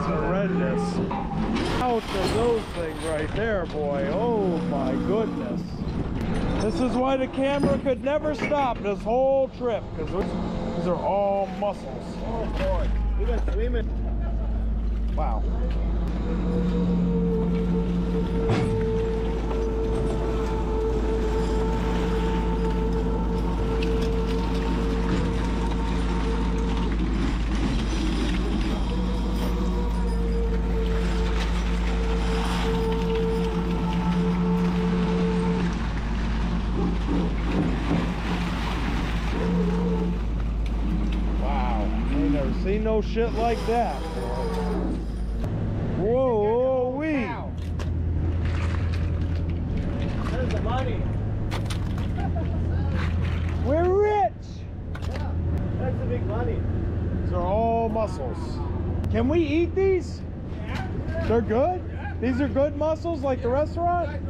horrendous. Ouch of those things right there, boy. Oh my goodness. This is why the camera could never stop this whole trip, because these are all mussels. Oh boy, we got swimming. Wow. Ain't no shit like that. Whoa, wee. There's the money. We're rich. Yeah, that's the big money. These are all mussels. Can we eat these? Yeah. They're good? Yeah. These are good mussels like the restaurant?